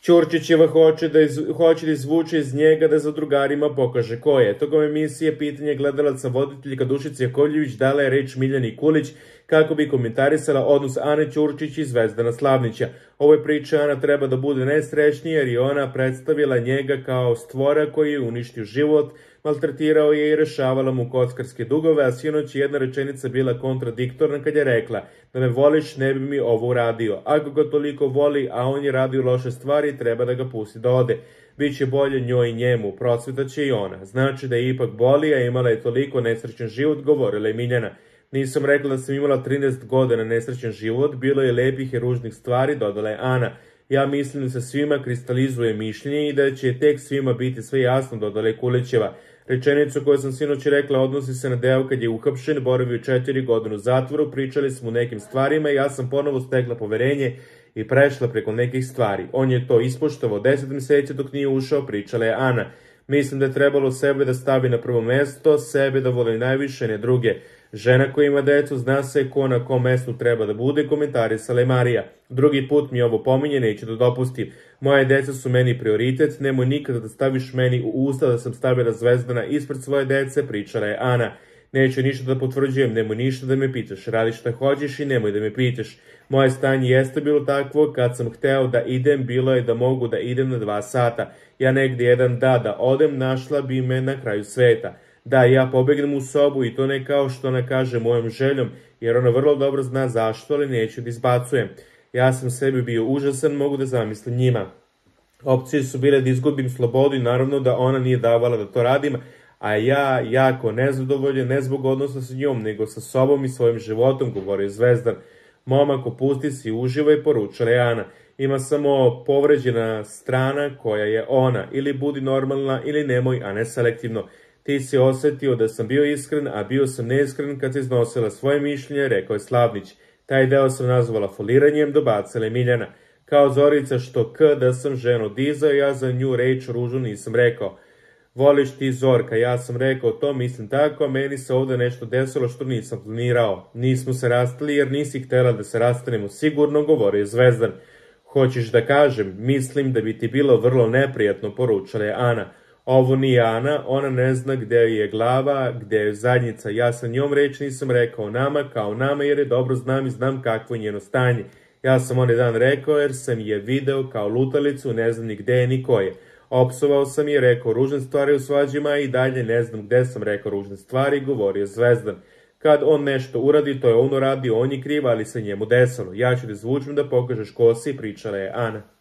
Ćurčićeva hoće da izvuče iz njega da za drugarima pokaže ko je. Tokom emisije pitanje gledalaca voditeljka Dušica Jakovljević dala je reč Miljani Kulić kako bi komentarisala odnos Ane Ćurčić i Zvezdana Slavnića. Ovoj priči Ana treba da bude najsrećnija jer je ona predstavila njega kao stvora koji je uništio život, maltretirao je i rešavala mu kockarske dugove, a sinoć jedna rečenica bila kontradiktorna kad je rekla da me voliš ne bi mi ovo uradio. Ako ga toliko voli, a on je radio loše stvari, treba da ga pusti da ode. Biće bolje njoj i njemu, procvetaće i ona. Znači da je ipak boli, a imala je toliko nesrećan život, govorila je Miljana. Nisam rekla da sam imala 13 godina nesrećan život, bilo je lepih i ružnih stvari, dodala je Ana. Ja mislim da se svima kristalizuje mišljenje i da će tek svima biti sve jasno, dodala je Kulićeva. Rečenicu koju sam sinoć rekla odnosi se na deo kad je uhapšen, boravio 4 godine u zatvoru, pričali smo o nekim stvarima i ja sam ponovo stekla poverenje i prešla preko nekih stvari. On je to ispoštovao 10 meseci dok nije ušao, pričala je Ana. Mislim da je trebalo sebe da stavi na prvo mesto, sebe da voli najviše, ne druge. Žena koja ima decu zna se ko na kom mestu treba da bude, komentarisala je Marija. Drugi put mi ovo pominje, neću da dopustim. Moje deca su meni prioritet, nemoj nikada da staviš meni u usta da sam stavila Zvezdana ispred svoje dece, pričala je Ana. Neću ništa da potvrđujem, nemoj ništa da me pitaš, radi šta hoćeš i nemoj da me pitaš. Moje stanje jeste bilo takvo, kad sam hteo da idem, bilo je da mogu da idem na 2 sata. Ja negde jedan da odem, našla bi me na kraju sveta. Da, ja pobegnem u sobu i to ne kao što ona kaže mojom željom, jer ona vrlo dobro zna zašto, ali neću da izbacujem. Ja sam sebi bio užasan, mogu da zamislim njima. Opcije su bile da izgubim slobodu i naravno da ona nije davala da to radim, a ja jako nezadovoljen, ne zbog odnosa sa njom, nego sa sobom i svojim životom, govorio Zvezdan. Momak, opusti se i uživaj, poručila je Ana. Ima samo povređena strana koja je ona, ili budi normalna ili nemoj, a ne selektivno. Ti si osetio da sam bio iskren, a bio sam neiskren kad si iznosila svoje mišljenje, rekao je Slavnić. Taj deo sam nazvala foliranjem, dobacila je Miljana. Kao Zorica što da sam ženu dizao, ja za nju reč ružu nisam rekao. Voliš ti Zorka, ja sam rekao to, mislim tako, a meni se ovde nešto desilo što nisam planirao. Nismo se rastali jer nisi htela da se rastanemo sigurno, govorio je Zvezdan. Hoćeš da kažem, mislim da bi ti bilo vrlo neprijatno, poručila je Ana. Ovo nije Ana, ona ne zna gde je glava, gde je zadnjica. Ja sa njom reč nisam rekao nama kao nama jer je dobro znam i znam kakvo je njeno stanje. Ja sam onaj dan rekao jer sam je video kao lutalicu, ne znam ni gde je ni ko je. Opsovao sam je, rekao ružne stvari u svađima i dalje ne znam gde sam rekao ružne stvari, govorio Zvezdan. Kad on nešto uradi, to je on uradio, on je kriv, ali se njemu desilo. Ja ću da izvučem da pokažeš ko si, pričala je Ana.